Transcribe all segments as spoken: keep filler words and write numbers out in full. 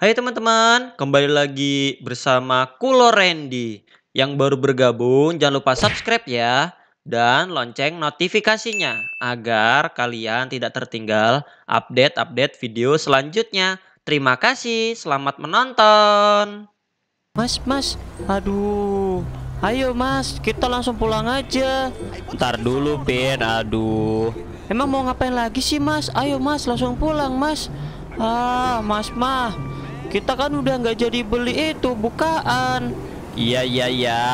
Hai teman-teman, kembali lagi bersama Kulo Randy. Yang baru bergabung jangan lupa subscribe ya. Dan lonceng notifikasinya agar kalian tidak tertinggal update-update video selanjutnya. Terima kasih, selamat menonton. Mas, mas, aduh. Ayo mas, kita langsung pulang aja. Ntar dulu, Pin, aduh. Emang mau ngapain lagi sih mas? Ayo mas, langsung pulang mas. Ah, mas mah, kita kan udah nggak jadi beli itu bukaan. Iya, iya, iya.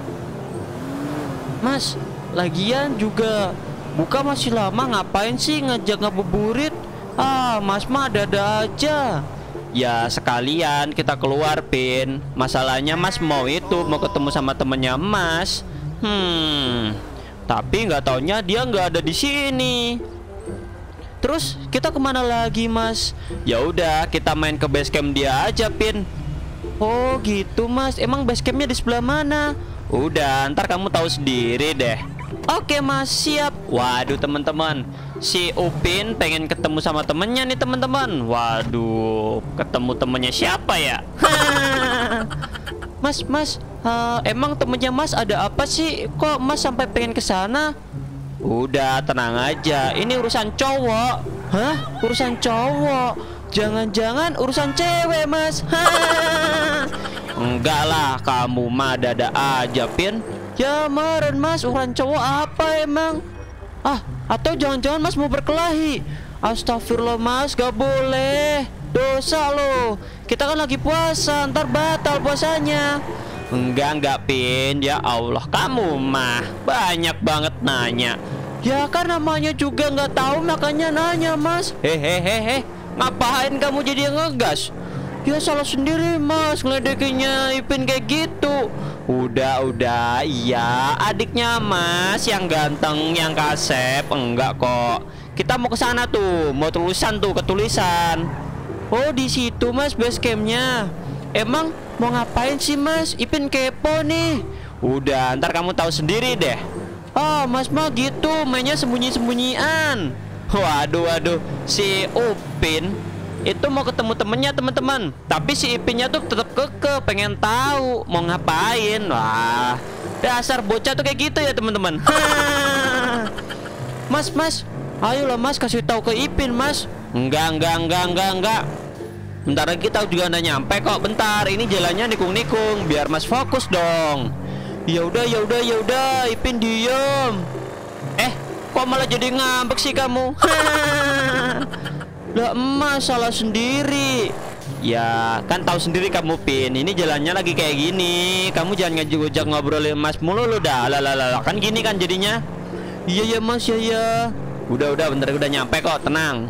Mas, lagian juga buka masih lama, ngapain sih ngajak ngabuburit? Ah, mas mah ada-ada aja. Ya sekalian kita keluar, Pin. Masalahnya mas mau itu mau ketemu sama temennya mas. Hmm. Tapi nggak taunya dia nggak ada di sini. Terus kita kemana lagi mas? Ya udah kita main ke base camp dia aja, Pin. Oh gitu mas. Emang base campnya di sebelah mana? Udah, ntar kamu tahu sendiri deh. Oke mas, siap. Waduh teman-teman, si Upin pengen ketemu sama temennya nih teman-teman. Waduh, ketemu temennya siapa ya? Mas, mas, uh, emang temennya mas ada apa sih? Kok mas sampai pengen ke sana? Udah tenang aja, ini urusan cowok. Hah? Urusan cowok? Jangan-jangan urusan cewek mas? Enggak lah, kamu mah dada aja, Pin. Ya meren mas, urusan cowok apa emang? Ah, atau jangan-jangan mas mau berkelahi? Astagfirullah mas, gak boleh. Dosa loh. Kita kan lagi puasa, ntar batal puasanya. Enggak, enggak, Pin. Ya Allah, kamu mah banyak banget nanya. Ya kan namanya juga nggak tahu, makanya nanya mas. Hehehehe, ngapain kamu jadi ngegas? Ya salah sendiri mas, ngeledekinnya Ipin kayak gitu. Udah, udah, iya adiknya mas yang ganteng, yang kasep. Enggak kok, kita mau ke sana tuh, mau tulisan tuh, ketulisan. Oh di situ mas base campnya. Emang mau ngapain sih mas? Ipin kepo nih. Udah, ntar kamu tahu sendiri deh. Oh mas mah gitu, mainnya sembunyi-sembunyian. Waduh, waduh, si Upin itu mau ketemu temennya teman-teman, tapi si Ipinnya tuh tetap keke pengen tahu mau ngapain. Wah, dasar bocah tuh kayak gitu ya teman-teman. Mas, mas, ayolah mas kasih tahu ke Ipin mas. Enggak, enggak, enggak, enggak, enggak. Bentar lagi kita juga udah nyampe kok. Bentar, ini jalannya nikung-nikung, biar mas fokus dong. Ya udah, ya udah, ya udah, Ipin diem. Eh, kok malah jadi ngambek sih kamu? Lah emas salah sendiri. Ya kan tahu sendiri kamu Pin, ini jalannya lagi kayak gini. Kamu jangan ngajak-ngajak ngobrolin mas mulu lu dah. Lah lah lah, kan gini kan jadinya. Iya ya mas, ya ya. Udah udah bentar udah nyampe kok, tenang.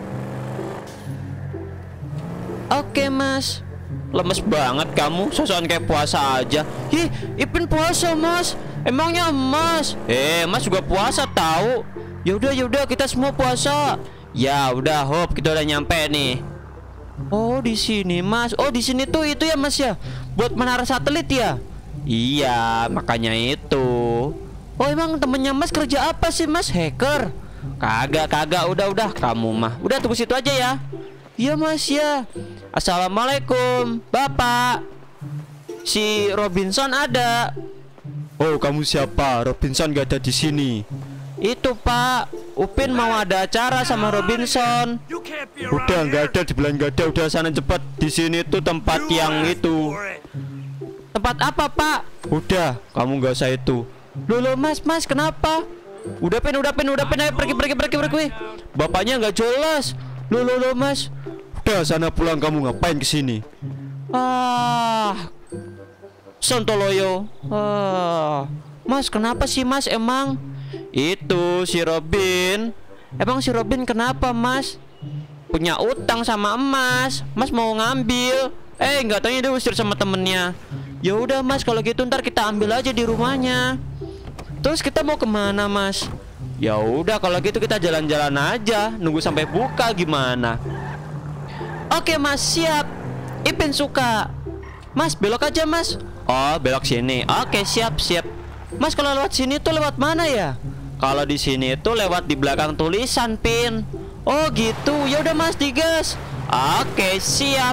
Oke mas. Lemes banget kamu, sosokan kayak puasa aja. Ih, Ipin puasa mas. Emangnya emas? Eh, mas juga puasa tahu. Ya udah, ya udah kita semua puasa. Ya udah, hop kita udah nyampe nih. Oh di sini mas. Oh di sini tuh itu ya mas ya, buat menara satelit ya. Iya makanya itu. Oh emang temennya mas kerja apa sih mas? Hacker? Kagak kagak, udah udah kamu mah udah tunggu situ aja ya. Iya mas ya. Assalamualaikum bapak. Si Robinson ada. Oh kamu siapa? Robinson gak ada di sini. Itu pak, Upin mau ada acara sama Robinson. Udah nggak ada, dibilang nggak ada. Udah sana cepat, di sini tuh tempat yang itu. Tempat apa pak? Udah, kamu nggak usah itu. Loh, loh mas, mas kenapa? Udah Pin, udah Pin, udah Pin, ayo pergi, pergi, pergi, pergi. Bapaknya nggak jelas. Loh, loh, loh mas. Udah sana pulang, kamu ngapain kesini? Ah, Sontoloyo. Ah, mas kenapa sih mas emang? Itu si Robin. Emang si Robin kenapa mas? Punya utang sama emas. Mas mau ngambil. Eh nggak taunya dia usir sama temennya. Ya udah mas kalau gitu ntar kita ambil aja di rumahnya. Terus kita mau kemana mas? Ya udah kalau gitu kita jalan-jalan aja. Nunggu sampai buka gimana? Oke mas siap. Ipin suka. Mas belok aja mas. Oh belok sini. Oke siap siap. Mas kalau lewat sini tuh lewat mana ya? Kalau di sini tuh lewat di belakang tulisan Pin. Oh gitu. Ya udah mas digas. Oke siap.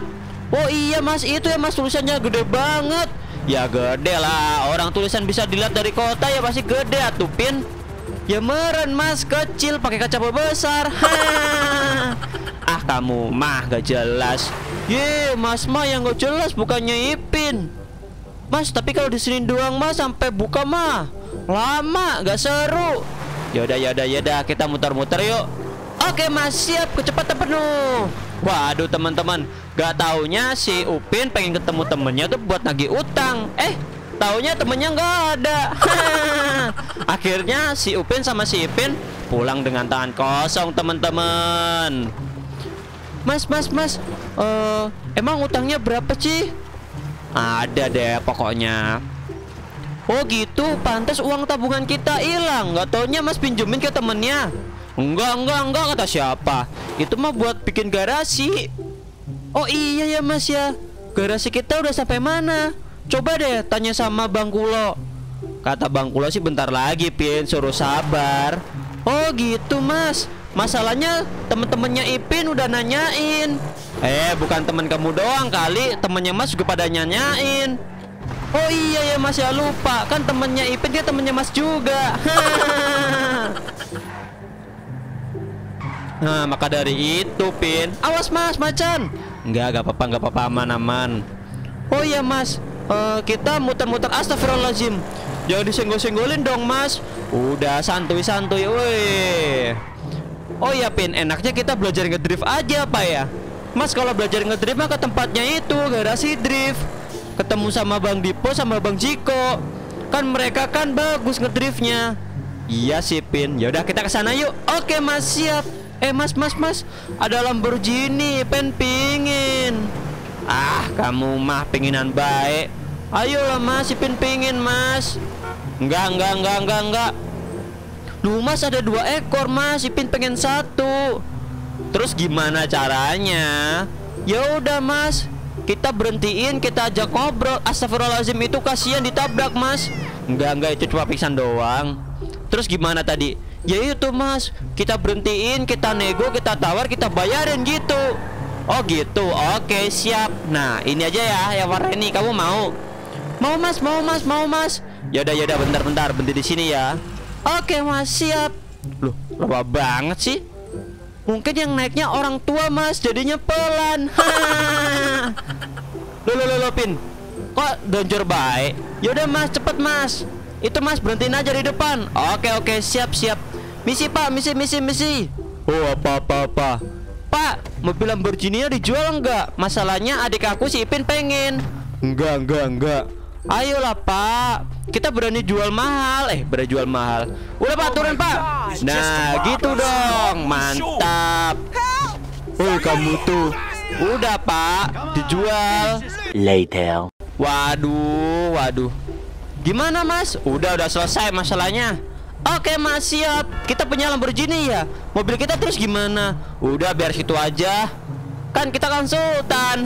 Oh iya mas, itu ya mas, tulisannya gede banget. Ya gede lah, orang tulisan bisa dilihat dari kota ya pasti gede atuh Pin. Ya meren mas, kecil pakai kaca besar. Ah kamu mah gak jelas. Ye mas mah yang gak jelas, bukannya Ipin. Mas tapi kalau di sini doang mas sampai buka mah lama, gak seru. Yaudah yaudah yaudah, kita muter-muter yuk. Oke mas, siap, kecepatan penuh. Waduh teman-teman, gak taunya si Upin pengen ketemu temennya tuh buat nagih utang. Eh taunya temennya nggak ada. Akhirnya si Upin sama si Ipin pulang dengan tangan kosong teman-teman. Mas mas mas, uh, emang utangnya berapa sih? Ada deh pokoknya. Oh gitu, pantas uang tabungan kita hilang. Gak taunya mas pinjemin ke temennya. Enggak enggak enggak kata siapa. Itu mah buat bikin garasi. Oh iya ya mas ya, garasi kita udah sampai mana? Coba deh tanya sama Bang Kulo. Kata Bang Kulo sih bentar lagi Pin, suruh sabar. Oh gitu mas, masalahnya temen-temennya Ipin udah nanyain. Eh bukan temen kamu doang kali, temennya mas juga pada nanyain. Oh iya ya mas ya, lupa kan temennya Ipin dia temennya mas juga. Nah maka dari itu Pin, awas mas macan. Enggak gak apa-apa gak apa-apa, aman-aman. Oh iya mas, uh, kita muter-muter, astagfirullahaladzim. Jangan disenggol-senggolin dong mas. Udah santuy-santuy. Woi. Oh ya Pin, enaknya kita belajar ngedrift aja apa ya? Mas kalau belajar ngedrift mah ke tempatnya itu, garasi drift. Ketemu sama Bang Dipo sama Bang Jiko. Kan mereka kan bagus ngedriftnya. Iya sih Pin. Yaudah kita ke sana yuk. Oke mas, siap. Eh mas mas mas, ada Lamborghini, Pen pingin. Ah kamu mah pinginan baik. Ayolah mas, Ipin pingin mas. Enggak enggak enggak enggak enggak. Duh mas ada dua ekor mas, Ipin pengen satu. Terus gimana caranya? Ya udah mas, kita berhentiin, kita ajak ngobrol. Astagfirullahaladzim, itu kasihan ditabrak mas. Enggak enggak, itu cuma pingsan doang. Terus gimana tadi? Ya itu mas, kita berhentiin, kita nego, kita tawar, kita bayarin gitu. Oh gitu, oke siap. Nah ini aja ya yang warna ini, kamu mau? Mau mas, mau mas, mau mas. Yaudah yaudah, bentar-bentar, berhenti di sini ya. Oke mas, siap. Loh, lama banget sih. Mungkin yang naiknya orang tua mas, jadinya pelan. Loh loh loh Pin, kok donjor baik? Yaudah mas, cepet mas. Itu mas berhentiin aja di depan. Oke oke, siap siap. Misi pak, misi misi misi. Oh apa apa apa. Pak, mobil Lamborghini dijual enggak? Masalahnya adik aku si Ipin pengen. Enggak enggak enggak. Ayolah pak, kita berani jual mahal. Eh berani jual mahal. Udah pak, turun pak. Nah gitu dong, mantap. Woi kamu tuh. Udah pak, dijual. Later. Waduh, waduh. Gimana mas? Udah udah selesai masalahnya. Oke mas, siap. Kita punya Lamborghini ya. Mobil kita terus gimana? Udah biar situ aja. Kan kita kan sultan.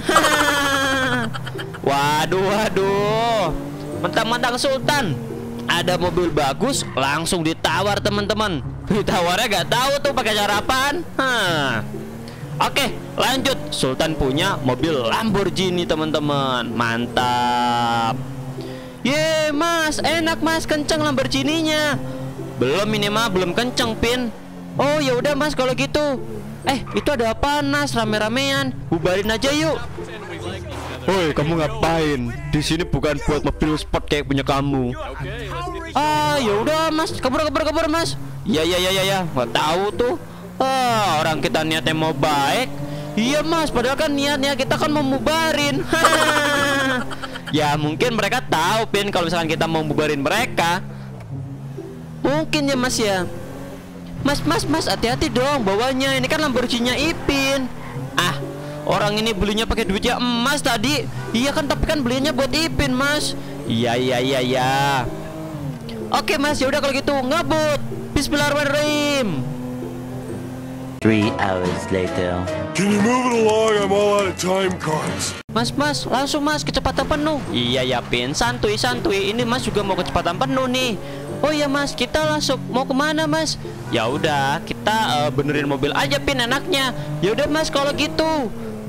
Waduh waduh, mentang-mentang sultan ada mobil bagus langsung ditawar teman-teman. Ditawarnya gak tahu tuh pakai cara apaan. Hah. Oke lanjut, sultan punya mobil Lamborghini teman-teman. Mantap. Ye mas, enak mas, kenceng Lamborghini-nya. Belum ini mah, belum kenceng Pin. Oh ya udah mas kalau gitu. Eh itu ada apa nas, rame-ramean? Bubarin aja yuk. Woi kamu ngapain? Di sini bukan buat mobil sport kayak punya kamu. Ah ya udah mas, kabur kabur kabur mas. Ya ya ya ya ya, nggak tahu tuh. Ah orang kita niatnya mau baik. Iya mas, padahal kan niatnya kita kan mau mubarin. Ya mungkin mereka tahu Pin kalau misalkan kita mau bubarin mereka. Mungkin ya mas ya. Mas mas mas, hati-hati dong bawanya. Ini kan Lamborghini-nya Ipin. Ah, orang ini belinya pakai duitnya emas tadi. Iya kan, tapi kan belinya buat Ipin mas. Iya iya iya iya. Oke mas, ya udah kalau gitu ngebut. Bismillahirrahmanirrahim. Three hours later. Can you move it along? I'm all out of time cards. Mas mas, langsung mas, kecepatan penuh. Iya ya Pin, santuy santuy. Ini mas juga mau kecepatan penuh nih. Oh iya mas, kita langsung mau kemana mas? Ya udah, kita uh, benerin mobil aja Pin enaknya. Ya udah mas kalau gitu,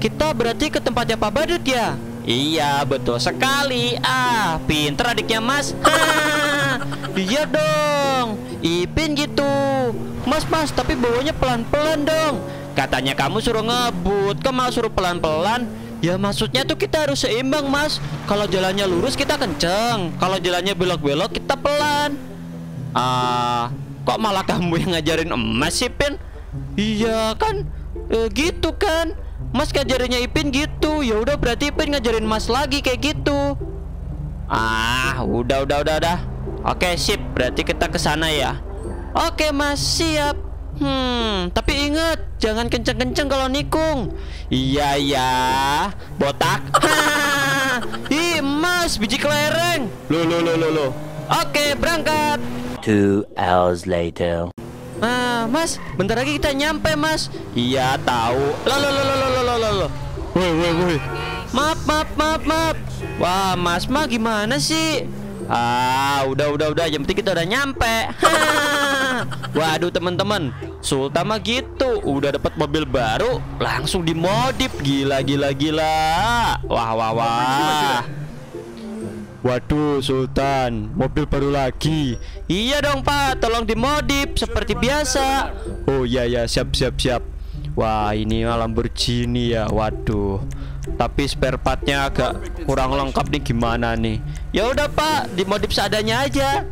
kita berarti ke tempatnya Pak Badut ya? Iya, betul sekali. Ah, pinter adiknya Mas. Ha, iya dong. Ipin gitu. Mas, Mas, tapi bawanya pelan-pelan dong. Katanya kamu suruh ngebut, kok malah suruh pelan-pelan? Ya maksudnya tuh kita harus seimbang, Mas. Kalau jalannya lurus kita kenceng, kalau jalannya belok-belok kita pelan. Ah, kok malah kamu yang ngajarin Emas sih, Pin? Iya kan, e, gitu kan. Mas ngajarinnya Ipin gitu. Ya udah berarti Ipin ngajarin Mas lagi kayak gitu. Ah, udah udah udah udah. Oke, sip. Berarti kita ke sana ya. Oke, Mas, siap. Hmm, tapi ingat jangan kenceng-kenceng kalau nikung. Iya ya, botak. Ih, Mas, biji kelereng. Lo lo lo lo lo. Oke, berangkat. Two hours later. Nah, Mas, bentar lagi kita nyampe, Mas. Iya, tahu. Lo lo lo lo lo lo lo lo. Woi woi woi. Maaf maaf maaf maaf. Wah, Mas mah gimana sih? Ah, udah udah udah. Yang penting kita udah nyampe. Waduh, teman-teman, Sultan mah gitu. Udah dapat mobil baru, langsung dimodif. Gila gila gila. Wah wah wah. Waduh, Sultan, mobil baru lagi. Iya dong, Pak, tolong dimodif seperti biasa. Oh iya ya, siap siap siap. Wah, ini Lamborghini ya. Waduh, tapi spare partnya agak kurang lengkap nih, gimana nih? Ya udah, Pak, dimodif seadanya aja.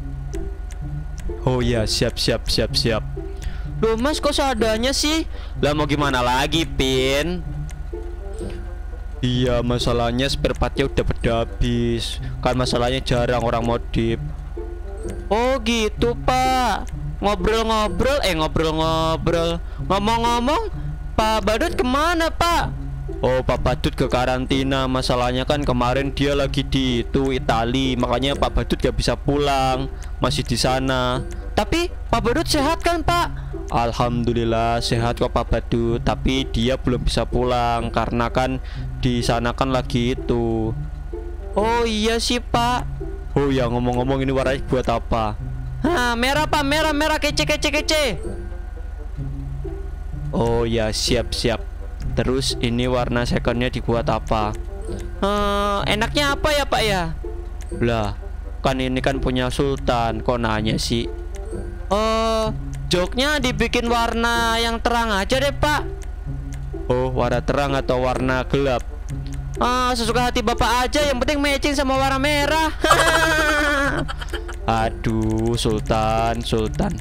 Oh iya, siap siap siap siap. Loh, Mas, kok seadanya sih? Lah mau gimana lagi, Pin? Iya, masalahnya spare partnya udah pada habis. Kan masalahnya jarang orang modif. Oh gitu, Pak. Ngobrol-ngobrol, eh ngobrol-ngobrol. Ngomong-ngomong, Pak Badut kemana, Pak? Oh, Pak Badut ke karantina. Masalahnya kan kemarin dia lagi di itu Itali, makanya Pak Badut gak bisa pulang, masih di sana. Tapi Pak Badut sehat kan, Pak? Alhamdulillah sehat kok Pak Badut, tapi dia belum bisa pulang karena kan di sana kan lagi itu. Oh iya sih, Pak. Oh ya, ngomong-ngomong, ini warnanya buat apa? Hah, merah, Pak, merah merah kece kece kece. Oh ya, siap siap. Terus ini warna secondnya dibuat apa? Hmm, enaknya apa ya, Pak ya? Lah, kan ini kan punya Sultan, kok nanya sih? Oh, joknya dibikin warna yang terang aja deh, Pak. Oh, warna terang atau warna gelap? Ah, sesuka hati Bapak aja, yang penting matching sama warna merah. Aduh, Sultan, Sultan.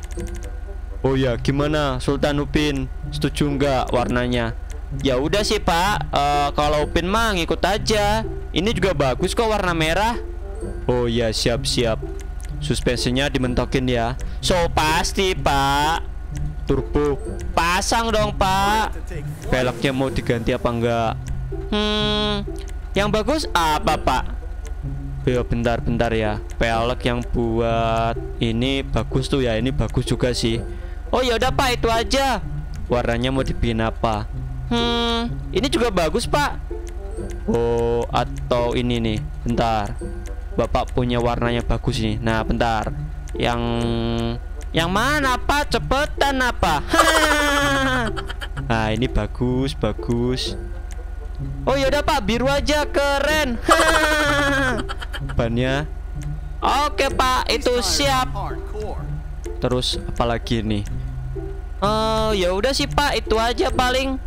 Oh ya, gimana Sultan Upin? Setuju nggak warnanya? Ya udah sih, Pak. Uh, kalau Upin mah ngikut aja. Ini juga bagus kok warna merah. Oh ya, siap-siap. Suspensinya dimentokin ya. So pasti, Pak. Turbo pasang dong, Pak. Velgnya mau diganti apa enggak? Hmm, yang bagus apa, Pak? Ya, bentar-bentar ya. Velg yang buat ini bagus tuh ya. Ini bagus juga sih. Oh ya udah, Pak, itu aja. Warnanya mau dibikin apa? Hmm, ini juga bagus, Pak. Oh, atau ini nih. Bentar. Bapak punya warnanya bagus nih. Nah, bentar. Yang yang mana, Pak? Cepetan apa? Nah, ini bagus, bagus. Oh yaudah, Pak, biru aja, keren. Bannya. Oke, Pak, itu siap. Terus apa lagi nih? Oh, ya udah sih, Pak, itu aja paling.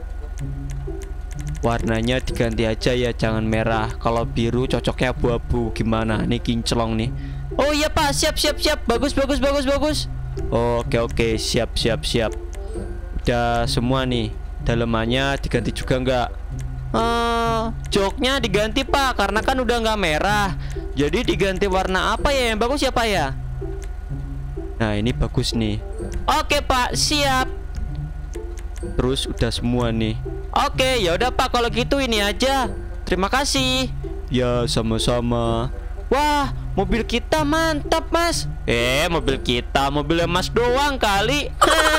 Warnanya diganti aja ya, jangan merah. Kalau biru cocoknya abu-abu. Gimana? Ini kinclong nih. Oh iya, Pak, siap siap siap. Bagus bagus bagus bagus. Oke oke, siap siap siap. Udah semua nih. Dalemannya diganti juga nggak? Uh, joknya diganti, Pak, karena kan udah nggak merah. Jadi diganti warna apa ya yang bagus ya, Pak ya? Nah, ini bagus nih. Oke, Pak, siap. Terus udah semua nih. Oke, ya udah, Pak, kalau gitu ini aja. Terima kasih. Ya, sama-sama. Wah, mobil kita mantap, Mas. Eh, mobil kita, mobilnya Mas doang kali.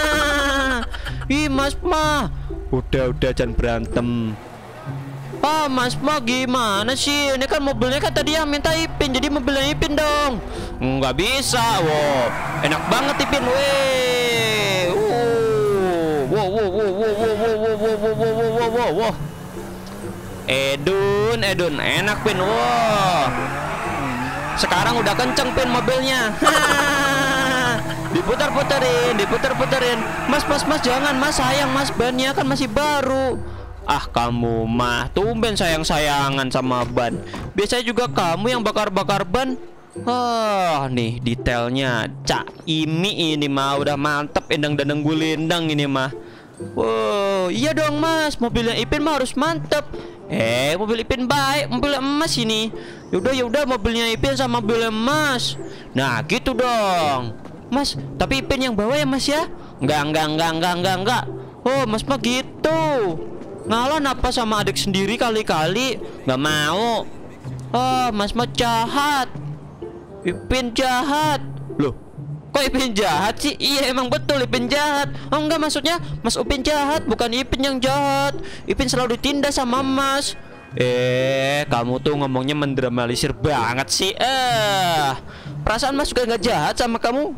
Ih, Mas mah. Udah, udah, jangan berantem. Ah, Mas mah gimana sih? Ini kan mobilnya kan tadi yang minta Ipin, jadi mobilnya Ipin dong. Nggak bisa, wow. Enak banget Ipin, weh. Wow, wow, wow, wow, wow, wow, wow, wow, wow, wow, wow, wow, wow. Edun, Edun, enak Pin. Wow. Sekarang udah kenceng Pin mobilnya. Diputar-puterin, diputar-puterin. Mas, mas, mas, jangan mas, sayang mas, bannya kan masih baru. Ah, kamu mah tumben sayang-sayangan sama ban. Biasanya juga kamu yang bakar-bakar ban. Oh, nih detailnya Cak Imi ini mah udah mantep, endang-dandang gulindang ini mah. Wow, iya dong mas, mobilnya Ipin mah harus mantep. Eh, mobil Ipin baik, mobil emas ini. Yaudah, yaudah, mobilnya Ipin sama mobilnya emas. Nah, gitu dong. Mas, tapi Ipin yang bawa ya mas ya? Enggak, enggak, enggak, enggak, enggak, enggak. Oh, mas mah gitu. Ngalah napa sama adik sendiri kali-kali? Nggak mau. Oh, mas mah jahat. Ipin jahat. Loh, kok Ipin jahat sih? Iya emang betul Ipin jahat. Oh enggak, maksudnya Mas Upin jahat, bukan Ipin yang jahat. Ipin selalu ditindas sama Mas. Eh, kamu tuh ngomongnya mendramatisir banget sih. Eh, perasaan Mas juga nggak jahat sama kamu?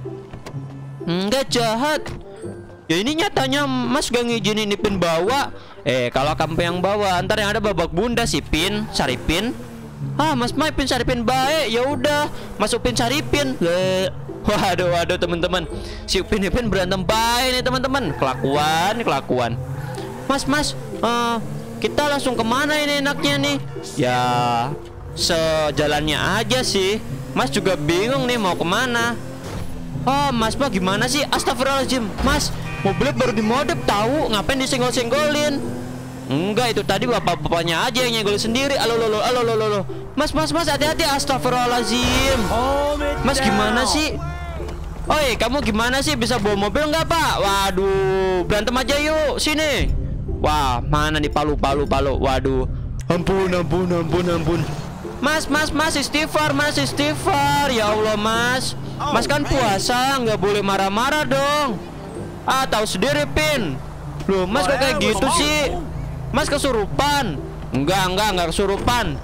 Enggak jahat. Ya ini nyatanya Mas gak ngizinin Ipin bawa. Eh, kalau kamu yang bawa, ntar yang ada babak bunda sih Pin, Saripin. Ah, Mas mah Ipin Saripin baik. Ya udah, Mas Upin Saripin. Le. Waduh, waduh teman-teman. Si Upin Ipin berantem baik nih teman-teman. Kelakuan, kelakuan. Mas, Mas, uh, kita langsung kemana ini enaknya nih? Ya, sejalannya aja sih. Mas juga bingung nih mau kemana. Oh, Mas mah gimana sih? Astagfirullahaladzim. Mas, mobilnya baru dimodif tahu. Ngapain disenggol-senggolin? Enggak, itu tadi bapak-bapaknya aja yang nyenggol sendiri. Alo, lo, lo, alo, lo, lo, lo. Mas, mas, mas, hati-hati. Astagfirullahaladzim. Mas gimana sih? Oi, kamu gimana sih? Bisa bawa mobil nggak pak? Waduh, berantem aja yuk. Sini. Wah, mana nih palu, palu, palu. Waduh. Ampun, ampun, ampun, ampun. Mas, mas, mas, istighfar, mas, istighfar. Ya Allah, mas. Mas kan puasa, nggak boleh marah-marah dong. Ah, tahu sendiri, Pin. Loh, mas kok kayak gitu sih? Mas kesurupan? Enggak, enggak, enggak kesurupan.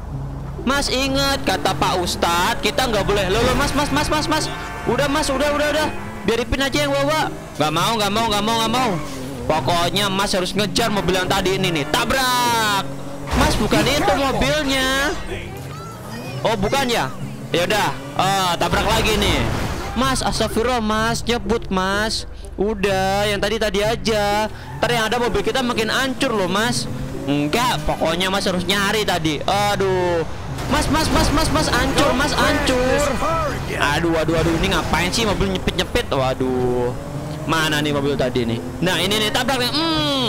Mas ingat kata Pak Ustadz, kita nggak boleh. Loh, loh, mas, mas, mas, mas, mas. Udah, mas, udah, udah, udah. Biar Ipin aja yang bawa. Nggak mau, nggak mau, nggak mau, nggak mau. Pokoknya mas harus ngejar mobil yang tadi ini nih. Tabrak. Mas bukan itu mobilnya. Oh, bukan ya? Ya udah. Ah, tabrak lagi nih. Mas, astagfirullah, mas, nyebut mas. Udah, yang tadi tadi aja. Ntar yang ada mobil kita makin hancur loh mas. Enggak, pokoknya mas harus nyari tadi. Aduh, mas, mas, mas, mas, mas, hancur, mas, hancur. Aduh, aduh, aduh, ini ngapain sih mobil nyepit-nyepit? Waduh, mana nih mobil tadi nih? Nah, ini nih tabraknya. Hmm.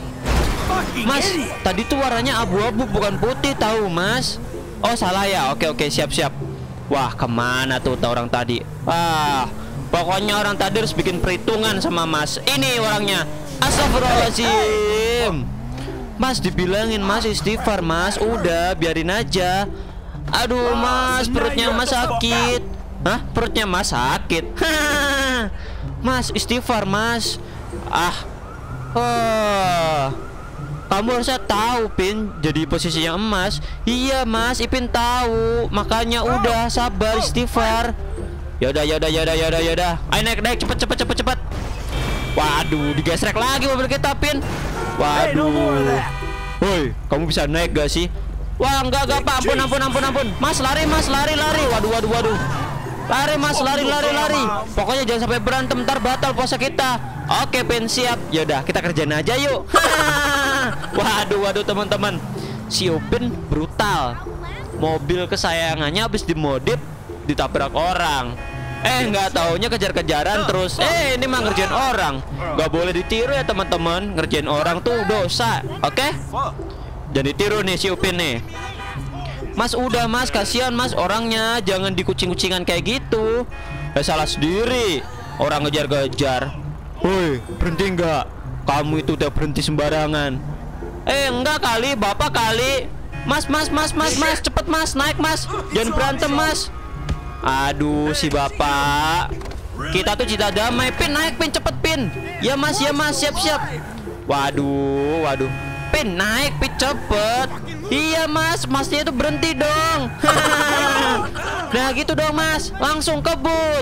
Mas, tadi tuh warnanya abu-abu bukan putih tahu mas. Oh salah ya. Oke, oke, siap-siap. Wah, kemana tuh orang tadi? Wah, pokoknya orang tadi harus bikin perhitungan sama mas. Ini orangnya. Astagfirullahaladzim. Mas dibilangin mas istighfar mas. Udah biarin aja. Aduh mas, perutnya mas sakit. Hah? Perutnya mas sakit. Mas istighfar mas. Ah. Oh. Kamu harusnya tahu Pin, jadi posisinya emas. Iya mas, Ipin tahu. Makanya udah sabar istighfar. Yaudah, yaudah, yaudah, yaudah, yaudah. Ayo naik, naik, cepet, cepet, cepet, cepet. Waduh, digesrek lagi mobil kita Pin. Waduh. Woi, kamu bisa naik gak sih? Wah, enggak, enggak pak. Ampun, ampun, ampun, ampun. Mas lari, mas lari, lari. Waduh, waduh, waduh. Lari mas, lari, lari, lari. Pokoknya jangan sampai berantem, ntar batal puasa kita. Oke Pin, siap. Yaudah, kita kerjain aja yuk. Waduh, waduh teman-teman. Si Upin brutal. Mobil kesayangannya habis dimodif, ditabrak orang. Eh, nggak taunya kejar-kejaran terus. Eh, ini mah ngerjain orang. Nggak boleh ditiru ya teman-teman. Ngerjain orang tuh dosa. Oke? Jangan ditiru nih si Upin nih. Mas udah mas, kasihan mas orangnya. Jangan dikucing-kucingan kayak gitu. Ya salah sendiri. Orang ngejar-ngejar. Woi, berhenti nggak? Kamu itu udah berhenti sembarangan. Eh, enggak kali, bapak kali. Mas, mas, mas, mas, mas, cepet mas, naik mas. Jangan berantem mas. Aduh, si bapak. Kita tuh cinta damai. Pin, naik Pin, cepet Pin. Ya mas, ya mas, siap-siap. Waduh, waduh. Pin, naik Pin, cepet. Iya mas, masnya itu berhenti dong. Nah gitu dong mas, langsung kebut.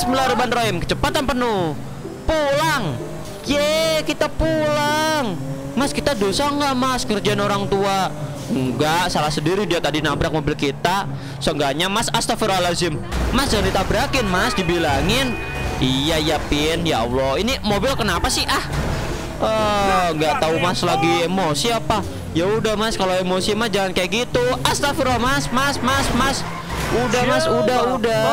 Bismillahirrahmanirrahim, kecepatan penuh. Pulang. Ye, kita pulang. Mas, kita dosa nggak mas kerjaan orang tua? Enggak, salah sendiri dia tadi nabrak mobil kita. Seenggaknya mas, astagfirullahaladzim. Mas jangan ditabrakin mas, dibilangin. Iya ya Pin, ya Allah. Ini mobil kenapa sih ah? Oh, nggak tahu mas lagi emosi apa? Ya udah mas, kalau emosi mah jangan kayak gitu. Astagfirullah mas, mas, mas, mas. Udah mas, udah, udah.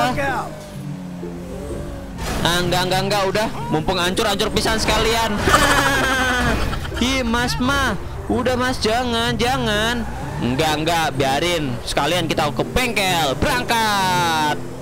Ah, enggak, enggak, enggak, udah. Mumpung hancur-hancur pisan sekalian. Ih, mas mah. Udah mas, jangan, jangan. Enggak, enggak, biarin. Sekalian kita ke bengkel. Berangkat.